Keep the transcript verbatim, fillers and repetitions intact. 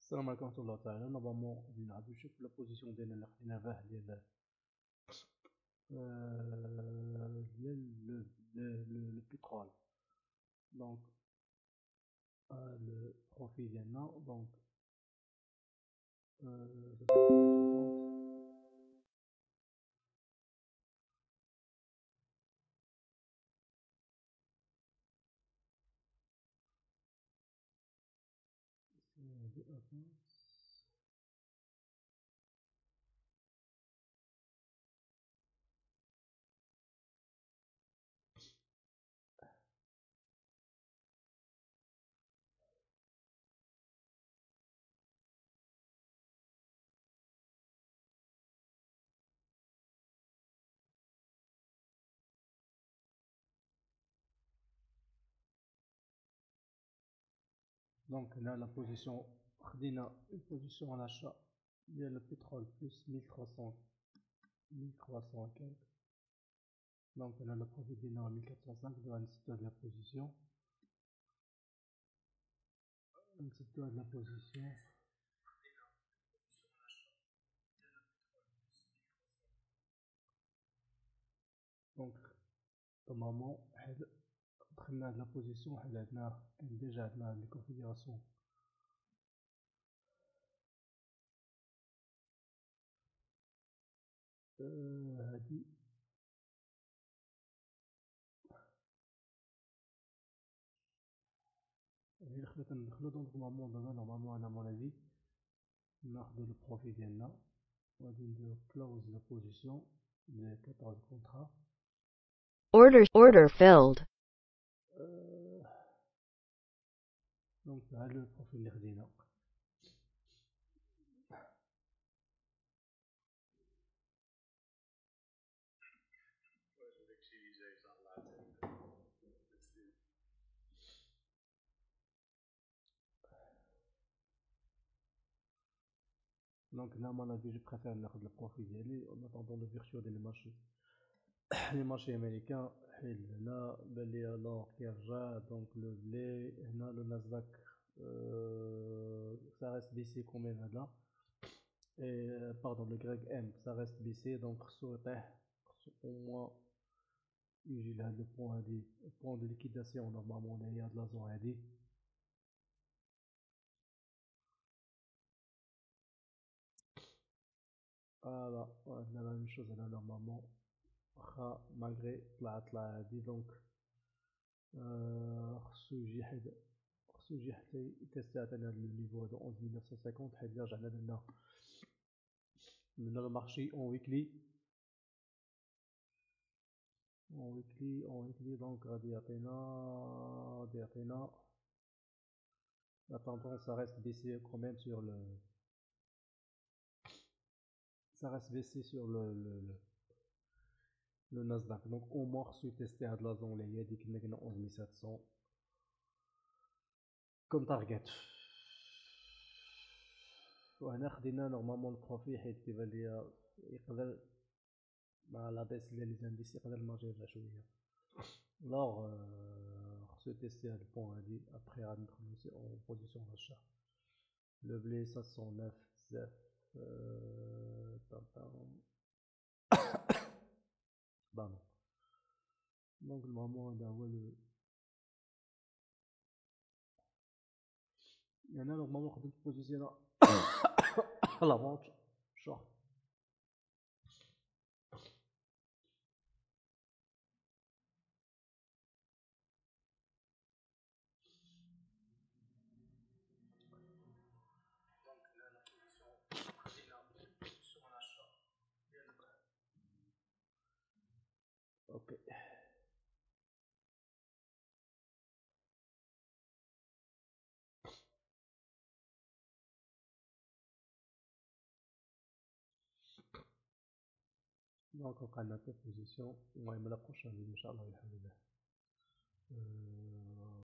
السلام عليكم ورحمة الله تعالى. نورمالمون غادي نعاودو نشوفو لا بوزيسيون ديالنا اللي خديناه ديال ديال لو بيترول. دونك لو بروفي ديالنا دونك دونك هنا لا بوزيسيون خدينا بوزيسيون en achat ديال le pétrole plus mille trois cents mille trois cents quelque. Donc هنا le profit ديالنا mille quatre cent cinq. غادي نسدو هاد لا بوزيسيون نسدو هاد لا بوزيسيون دونك normalement حيت دخلنا هاد لا بوزيسيون حيت عندنا كاين ديجا عندنا لي كونفيغوراسيون هادي هي خلات ندخلو. دونك نورمالمون دابا نورمالمون انا مون ناخدو لو بروفي ديالنا وغادي نديرو كلوز لا بوزيسيون ديال quatorze كونطرا. Order order filled. دونك هاد لو بروفي اللي خدينا دونك هنا مان افي جو بريفير ناخد لو بروفي ديالي اون اتوندون لو فيرتو ديال لي مارشي لي مارشي امريكان. حيت هنا بان ليا لور كيرجع. دونك لو بلي هنا لو ناسداك ça reste baissé quand même هذا et pardon le grec M ça reste baissé. donc خصو يطيح خصو au moins يجي لهاد لو بوان هادي بوان دو ليكيداسيون نورمالمون هي هاد لا زون هادي. فوالا عندنا لا ميم شوز هنا نورمالمون واخا مالغري طلع طلع هادي. دونك خصو يجي حيت خصو يجي حتى يتيستي عطينا هاد النيفو هذا onze mille neuf cent cinquante. حيت رجعنا درنا درنا لو مارشي اون ويكلي اون ويكلي اون ويكلي. دونك غادي يعطينا غادي يعطينا la tendance ça reste baissé quand même sur le ça reste baissé sur le le, le, le Nasdaq. donc au moins خصو يتيستي هاد لا زون اللي هي ديك كنا قلنا onze mille sept cents comme target. وهنا خدينا نورمالمون البروفي حيت كيبان ليا يقدر مع لا بيس ديال لي زانديس يقدر المارجي يرجع شويه. لوغ خصو يتيستي هاد البوان هادي ابخي غادي ندخلو سي اون بوزيسيون d'achat. لو بلي ça cent neuf بزاف طنطام بانو. دونك المهم هذا هو لو يعني نورمالمون خدمت بوزيسيون لا فونت شورت. اوكي دونك وقعنا في بوزيسيون. المهم لا بروشين ان شاء الله بحول الله